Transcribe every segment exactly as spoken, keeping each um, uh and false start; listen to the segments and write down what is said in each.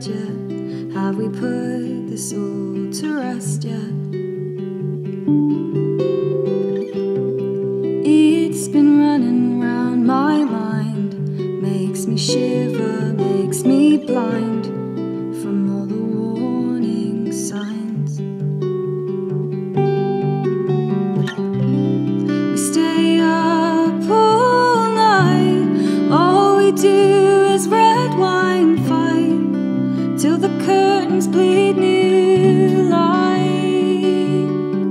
bed yet? Have we put this all to rest yet? It's been running round my mind, makes me shiver, makes me blind from all the warning signs. We stay up all night, all we do is red wine fight till the curtains bleed new light.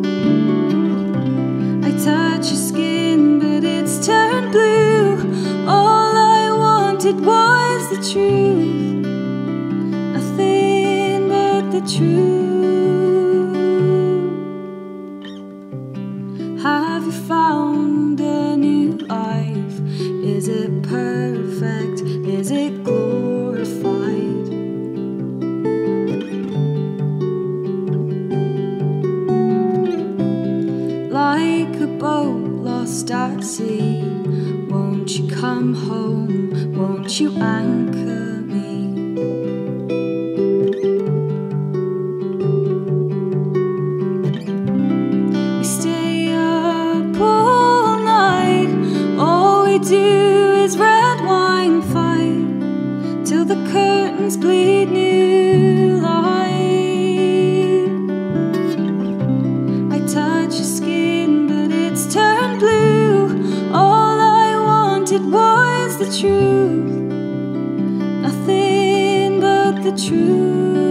I touch your skin but it's turned blue. All I wanted was the truth, nothing but the truth. Have you found a new life? Is it perfect? Is it glorified? Like a boat lost at sea, won't you come home? Won't you anchor me? We stay up all night, all we do is red wine fight till the curtains bleed new light. I touch your skin but it's turned blue. All I wanted was the truth, nothing but the truth.